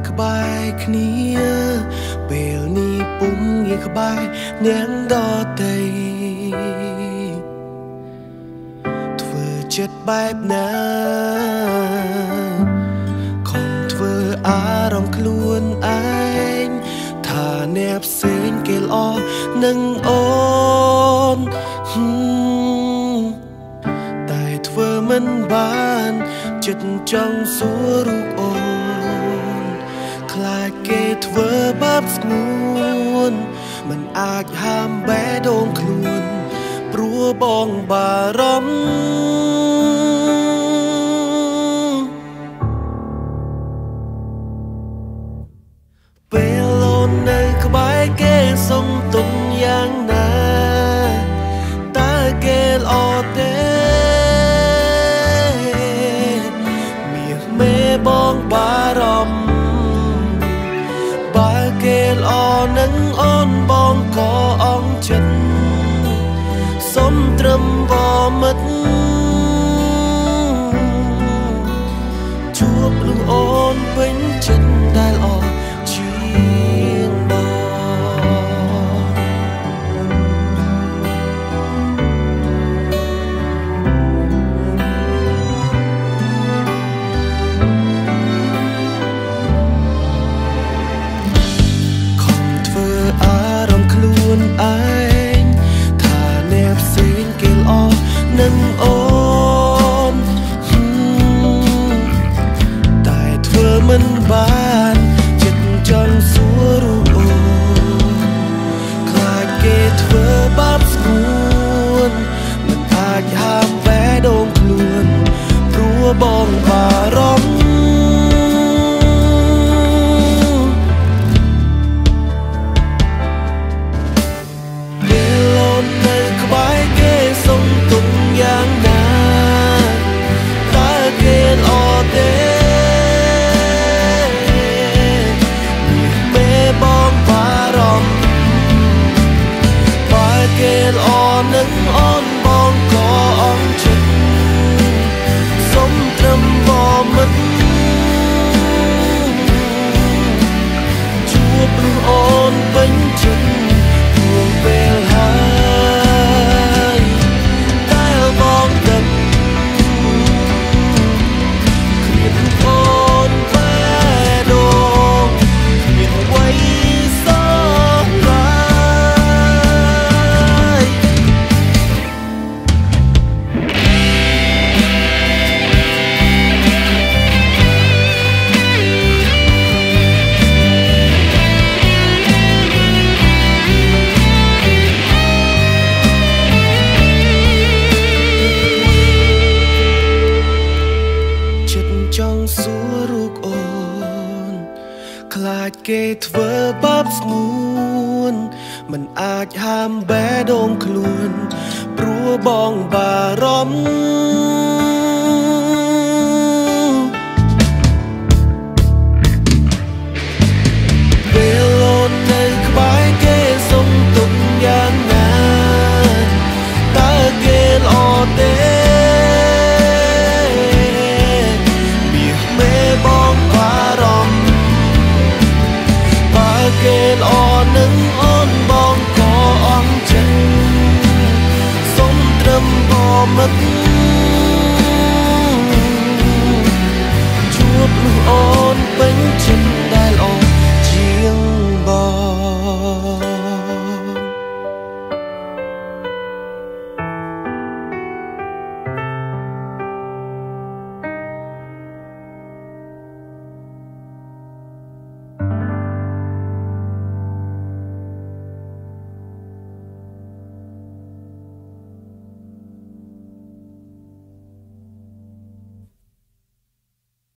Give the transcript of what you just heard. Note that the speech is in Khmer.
ក្បែរគ្នាពេលនេះពុំងាយក្បែរនាងដទៃធ្វើចិត្តបែបណាខំធ្វើអារម្មណ៍ខ្លួនឯងថាអ្នកផ្សេងគេល្អនឹងអូនតែធ្វើមិនបានចិត្តចង់សួររូបអូនខ្លាចគេធ្វើបាបស្ងួនមិនអាចហាមបេះដូងខ្លួនព្រោះបងបារម្ភពេលអូននៅក្បែរគេសុំទុំយ៉ាងណាតើគេល្អទេបងបារម្ភបើគេល្អនឹងអូនបងក៏អងចិត្តសុំត្រឹមវមិត្តជួបនឹងអូនពេញចិត្តដែលអរជាងបងឯងថាអ្នកផ្សេងគេល្អនឹងអូនតែធ្វើមិនបានចិត្តចង់សួររូបអូនខ្លាចគេធ្វើបាបស្ងួនមិនអាចហាមបេះដូងខ្លួនព្រោះបងបារម្ភសុំទុំយ៉ាងណាតើគេល្អទេមេបងបារម្ភបើគេល្អនឹងអូនបងក៏អងចិត្តសុំត្រឹមបមិត្តជួបនឹងអូនពេញចិត្តព្រោះពេលហើយបងដឹងគ្មានអូនបែដូងគ្មានអ្វីសោះឡើយចង់សួររូបអូនខ្លាចគេធ្វើបាបស្ងួនមិនអាចហាមបេះដូងខ្លួនព្រោះបងបារម្ភពេលអូននៅក្បែរគេសុំទុំយ៉ាងណាតើគេល្អទេបងបារម្ភបើគេល្អនឹងអូនបងក៏អងចិត្តសុំត្រឹមបមិត្ត